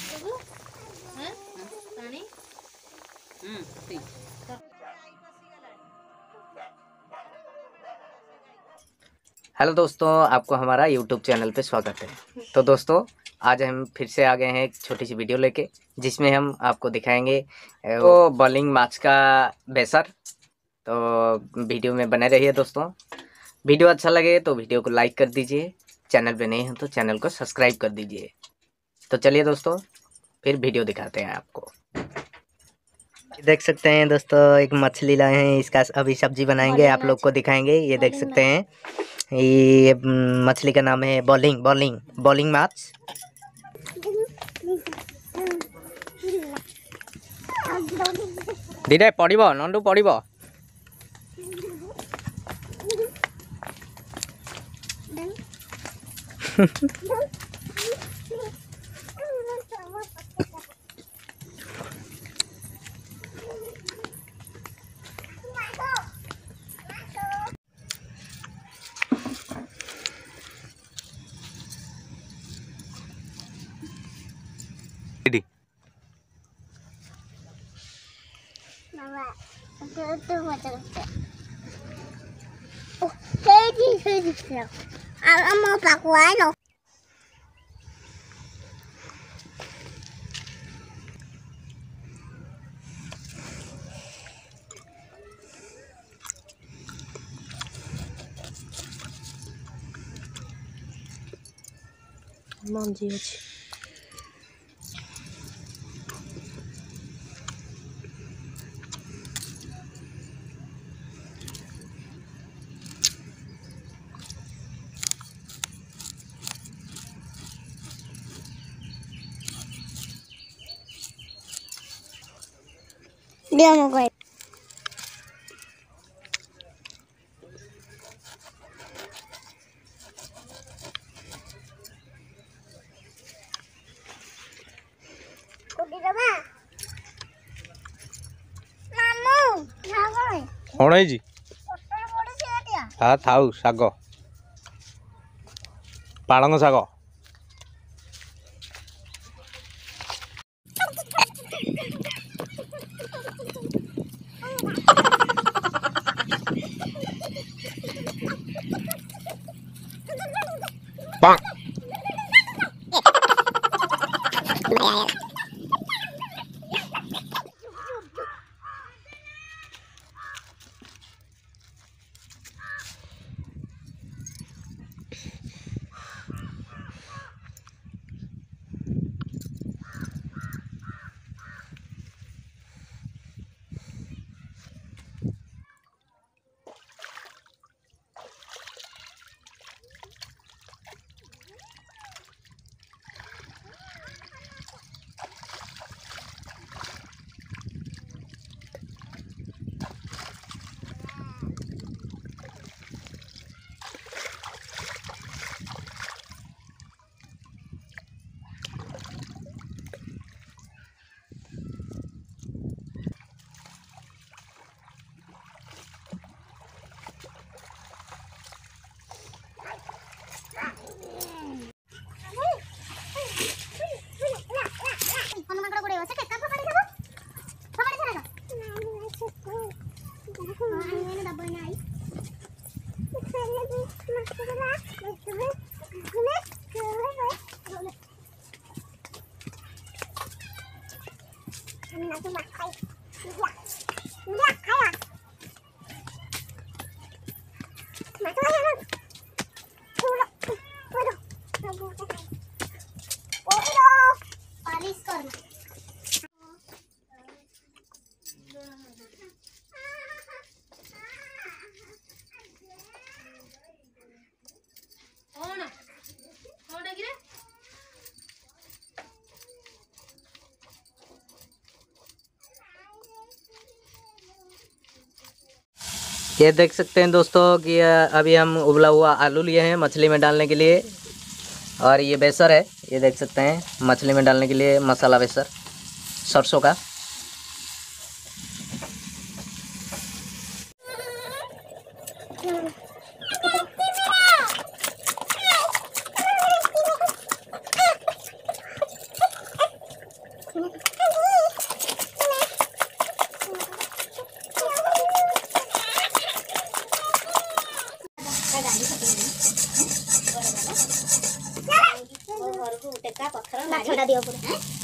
Hello दोस्तों, आपको हमारा YouTube चैनल पे स्वागत है। तो दोस्तों, आज हम फिर से आ गए हैं एक छोटी सी वीडियो लेके, जिसमें हम आपको दिखाएंगे वो बॉलिंग मैच का बेसर। तो वीडियो में बने रहिए दोस्तों। वीडियो अच्छा लगे तो वीडियो को लाइक कर दीजिए, चैनल पे नए हैं तो चैनल को सब्सक्राइब कर दीजिए। तो चलिए दोस्तों, फिर वीडियो दिखाते हैं आपको। देख सकते हैं दोस्तों, एक मछली लाए हैं, इसका अभी सब्जी बनाएंगे, आप लोग को दिखाएंगे। ये देख सकते हैं, ये मछली का नाम है बॉलिंग बॉलिंग बॉलिंग माछ। धीरे पड़ब नंदू पड़ब। mau pakuan loh. Mandi ଅଛି। Dia mau gue. कौन है जी? हाँ थाऊ साग, पालंग साग। ये देख सकते हैं दोस्तों कि अभी हम उबला हुआ आलू लिए हैं मछली में डालने के लिए, और ये बेसर है। ये देख सकते हैं मछली में डालने के लिए मसाला बेसर सरसों का। टेका पत्थर ना छोड़ा दियो पूरा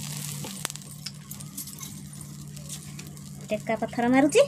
टेका पत्थर मारुची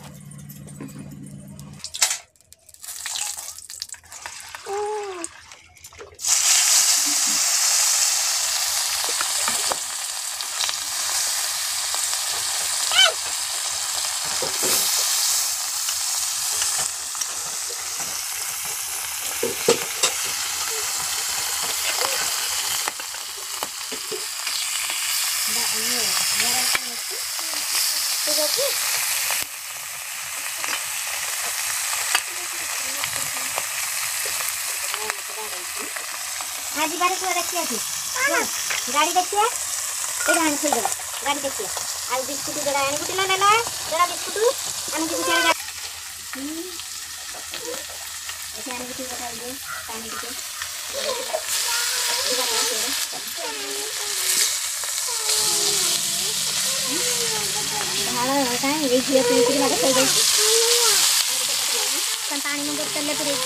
आज बारे को देखिए गाड़ी देखिए ये आन खोल दो गाड़ी देखिए आज बिस्कुट जरा आने को टिला लेला जरा बिस्कुट आने को जरा ऐसे आने को बता दो पानी के हां काहे ये घिया पीती लगे खोल दे पानी में बोतल ले पूरी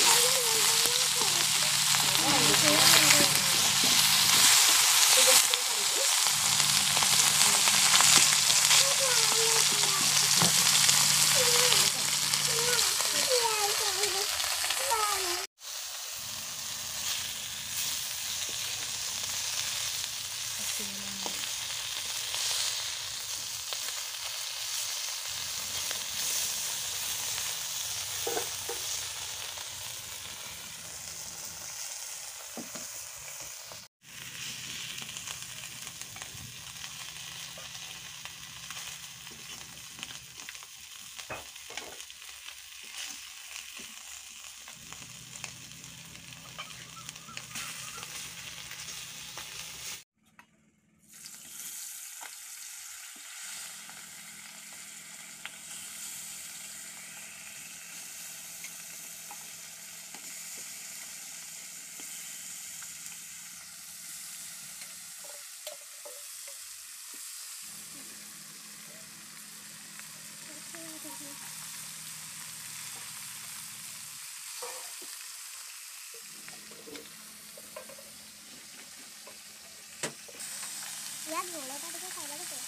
यार बोला था तो खाएगा तो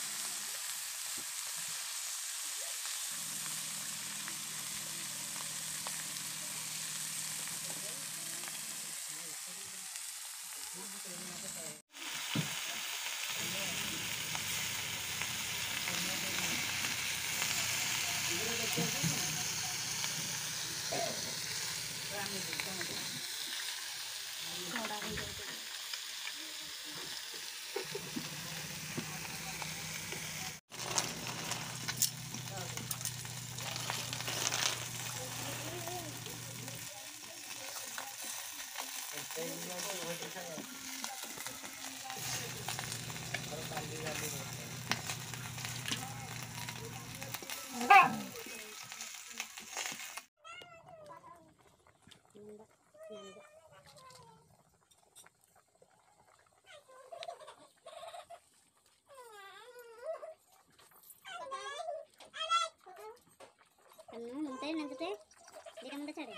nanti nanti dia kamu cari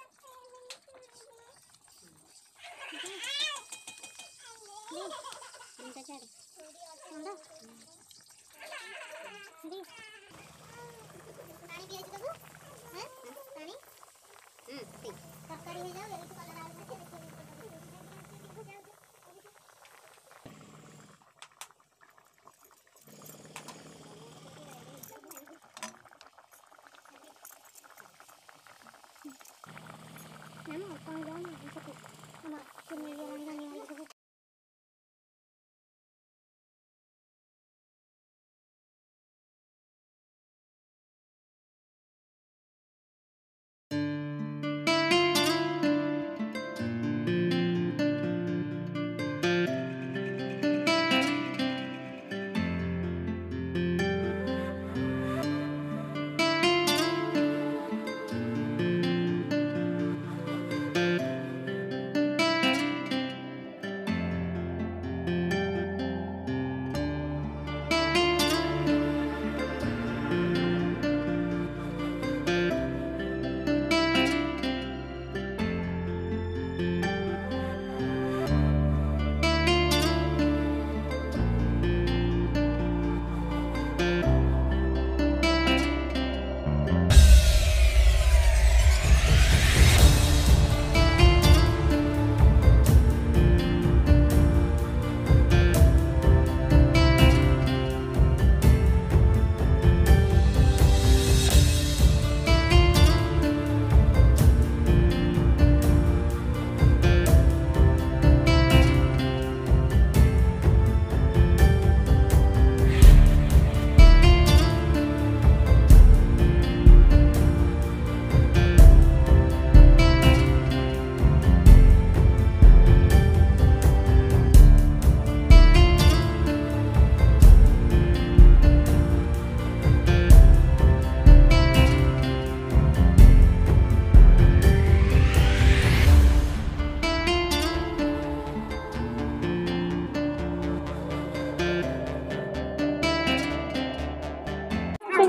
minta cari Manda Di पानी पिया छी तबु हैं पानी ठीक तरकारी हो जाओ ये तो कलर आ रहा है Nama kau jangan bisa nama sini jalan-jalan yang itu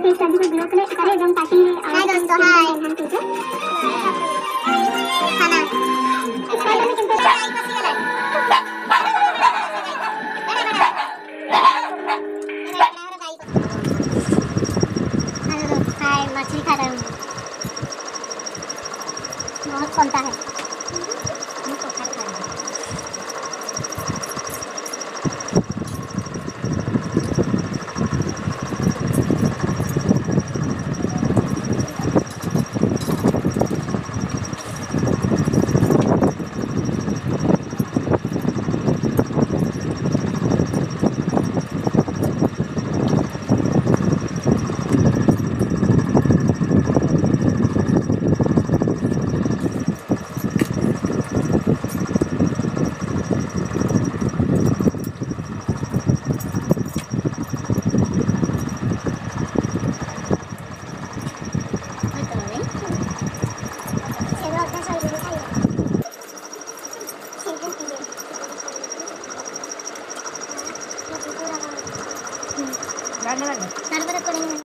study को ग्रोथ करे एकदम ताकि हाय दोस्तों हाय